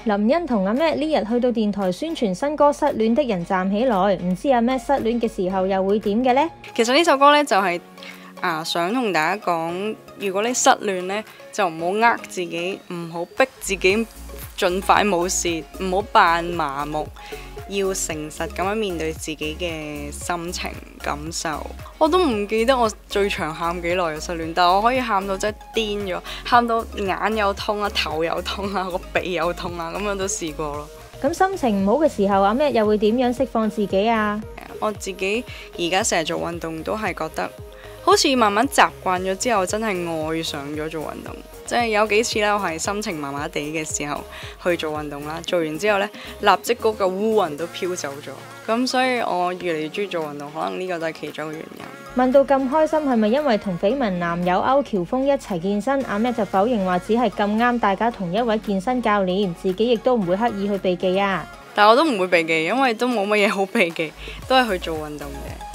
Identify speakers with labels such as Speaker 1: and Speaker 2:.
Speaker 1: 林欣同阿 Matt 呢日去到電台宣傳新歌《失戀的人站起來》，唔知阿 Matt 失戀嘅時候又會點嘅呢？
Speaker 2: 其實呢首歌呢，就係想同大家講，如果你失戀呢，就唔好呃自己，唔好逼自己盡快冇事，唔好扮麻木，要誠實咁樣面對自己嘅心情感受。我都唔記得我最長喊幾耐嘅失戀，但係我可以喊到真係癲咗，喊到眼又痛啊，頭又痛啊，個鼻又痛啊，咁樣都試過咯。
Speaker 1: 咁心情唔好嘅時候，阿 Matt 又會點樣釋放自己啊？
Speaker 2: 我自己而家成日做運動都係覺得，好似慢慢習慣咗之後，真係愛上咗做運動。即係有幾次呢，我係心情麻麻地嘅時候去做運動啦，做完之後呢，立即嗰個烏雲都飄走咗。咁所以我越嚟越中意做運動，可能呢個都係其中一個原因。
Speaker 1: 問到咁開心，係咪因為同緋聞男友歐喬峰一齊健身？阿 Matt 就否認話只係咁啱大家同一位健身教練，自己亦都唔會刻意去避忌啊。
Speaker 2: 但我都唔會避忌，因為都冇乜嘢好避忌，都係去做運動嘅。